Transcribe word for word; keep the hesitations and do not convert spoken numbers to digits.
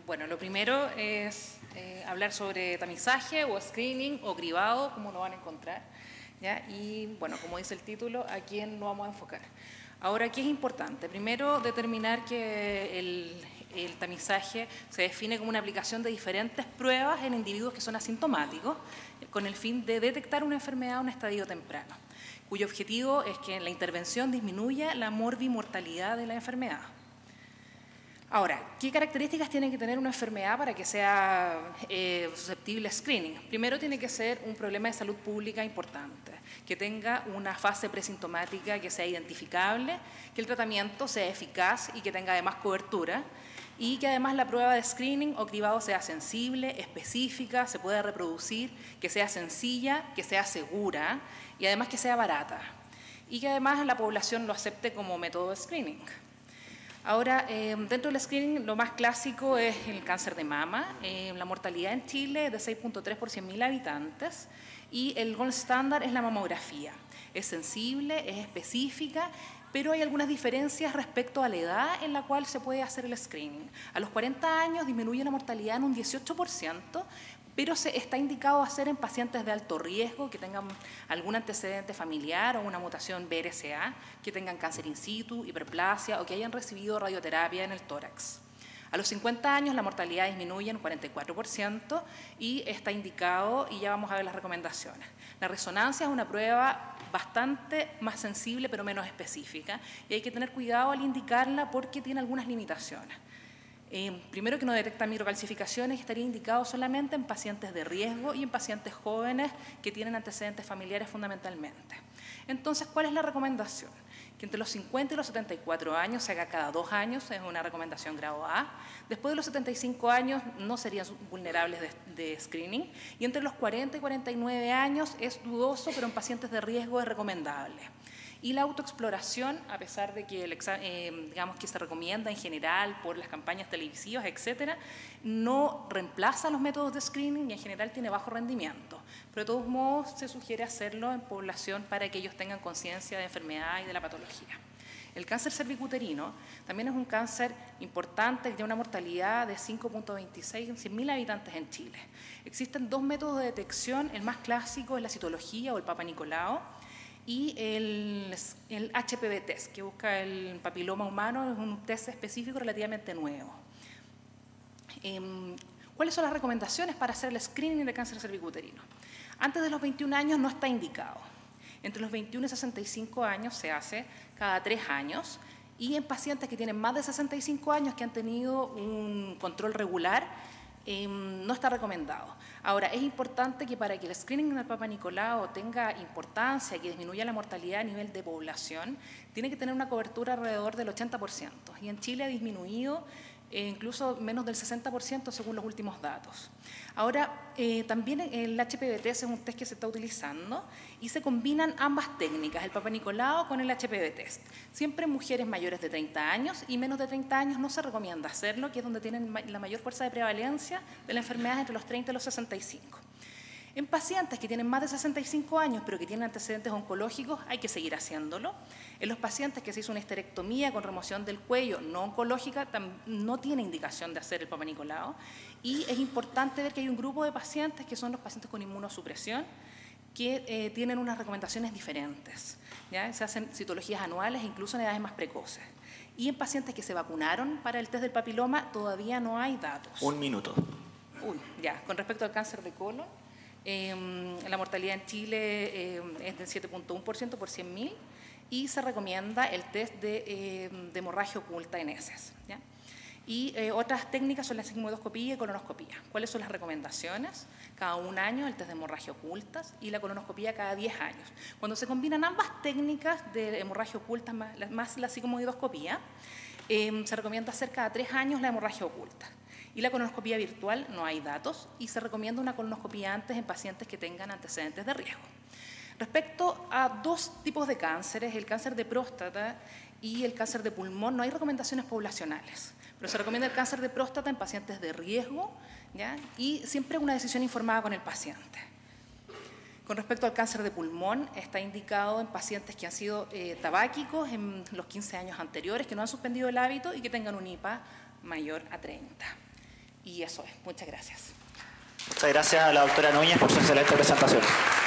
Bueno, lo primero es eh, hablar sobre tamizaje o screening o cribado, como lo van a encontrar, ¿ya? Y bueno, como dice el título, ¿a quién lo vamos a enfocar? Ahora, ¿qué es importante? Primero, determinar que el, el tamizaje se define como una aplicación de diferentes pruebas en individuos que son asintomáticos, con el fin de detectar una enfermedad a un estadio temprano, cuyo objetivo es que la intervención disminuya la morbimortalidad de la enfermedad. Ahora, ¿qué características tiene que tener una enfermedad para que sea eh, susceptible a screening? Primero, tiene que ser un problema de salud pública importante, que tenga una fase presintomática que sea identificable, que el tratamiento sea eficaz y que tenga además cobertura, y que además la prueba de screening o cribado sea sensible, específica, se pueda reproducir, que sea sencilla, que sea segura y además que sea barata, y que además la población lo acepte como método de screening. Ahora, eh, dentro del screening, lo más clásico es el cáncer de mama. Eh, la mortalidad en Chile es de seis punto tres por cien mil habitantes y el gold standard es la mamografía. Es sensible, es específica, pero hay algunas diferencias respecto a la edad en la cual se puede hacer el screening. A los cuarenta años disminuye la mortalidad en un dieciocho por ciento, pero se está indicado hacer en pacientes de alto riesgo que tengan algún antecedente familiar o una mutación B R C A, que tengan cáncer in situ, hiperplasia o que hayan recibido radioterapia en el tórax. A los cincuenta años la mortalidad disminuye en cuarenta y cuatro por ciento y está indicado, y ya vamos a ver las recomendaciones. La resonancia es una prueba bastante más sensible pero menos específica y hay que tener cuidado al indicarla porque tiene algunas limitaciones. Eh, primero, que no detecta microcalcificaciones y estaría indicado solamente en pacientes de riesgo y en pacientes jóvenes que tienen antecedentes familiares fundamentalmente. Entonces, ¿cuál es la recomendación? Que entre los cincuenta y los setenta y cuatro años se haga cada dos años, es una recomendación grado A. Después de los setenta y cinco años no serían vulnerables de, de screening. Y entre los cuarenta y cuarenta y nueve años es dudoso, pero en pacientes de riesgo es recomendable. Y la autoexploración, a pesar de que, el eh, digamos que se recomienda en general por las campañas televisivas, etcétera, no reemplaza los métodos de screening y en general tiene bajo rendimiento. Pero de todos modos se sugiere hacerlo en población para que ellos tengan conciencia de enfermedad y de la patología. El cáncer cervicuterino también es un cáncer importante que tiene una mortalidad de cinco punto veintiséis en cien mil habitantes en Chile. Existen dos métodos de detección, el más clásico es la citología o el Papa Nicolau, y el, el H P V test, que busca el papiloma humano, es un test específico relativamente nuevo. Eh, ¿Cuáles son las recomendaciones para hacer el screening de cáncer cervicuterino? Antes de los veintiún años no está indicado. Entre los veintiún y sesenta y cinco años se hace cada tres años y en pacientes que tienen más de sesenta y cinco años que han tenido un control regular, Eh, no está recomendado. Ahora, es importante que para que el screening del Papa Nicolau tenga importancia y que disminuya la mortalidad a nivel de población, tiene que tener una cobertura alrededor del ochenta por ciento. Y en Chile ha disminuido eh, incluso menos del sesenta por ciento según los últimos datos. Ahora, eh, también el H P V test es un test que se está utilizando y se combinan ambas técnicas, el Papa Nicolau con el H P V test. Siempre en mujeres mayores de treinta años y menos de treinta años no se recomienda hacerlo, que es donde tienen la mayor fuerza de prevalencia de la enfermedad entre los treinta y los sesenta y cinco. En pacientes que tienen más de sesenta y cinco años pero que tienen antecedentes oncológicos hay que seguir haciéndolo. En los pacientes que se hizo una histerectomía con remoción del cuello no oncológica no tiene indicación de hacer el Papa Nicolau y es importante ver que hay un grupo de pacientes que son los pacientes con inmunosupresión que eh, tienen unas recomendaciones diferentes, ¿ya? Se hacen citologías anuales incluso en edades más precoces. Y en pacientes que se vacunaron para el test del papiloma todavía no hay datos. Un minuto. Uy, ya, con respecto al cáncer de colon, Eh, la mortalidad en Chile eh, es del siete punto uno por ciento por cien mil y se recomienda el test de, eh, de hemorragia oculta en heces, ¿ya? Y eh, otras técnicas son la sigmoidoscopía y colonoscopía. ¿Cuáles son las recomendaciones? Cada un año el test de hemorragia ocultas y la colonoscopía cada diez años. Cuando se combinan ambas técnicas de hemorragia oculta más, más la sigmoidoscopía, eh, se recomienda hacer cada tres años la hemorragia oculta. Y la colonoscopía virtual no hay datos y se recomienda una colonoscopía antes en pacientes que tengan antecedentes de riesgo. Respecto a dos tipos de cánceres, el cáncer de próstata y el cáncer de pulmón, no hay recomendaciones poblacionales, pero se recomienda el cáncer de próstata en pacientes de riesgo, ¿ya? Y siempre una decisión informada con el paciente. Con respecto al cáncer de pulmón, está indicado en pacientes que han sido eh, tabáquicos en los quince años anteriores, que no han suspendido el hábito y que tengan un I P A mayor a treinta. Y eso es. Muchas gracias. Muchas gracias a la doctora Núñez por su excelente presentación.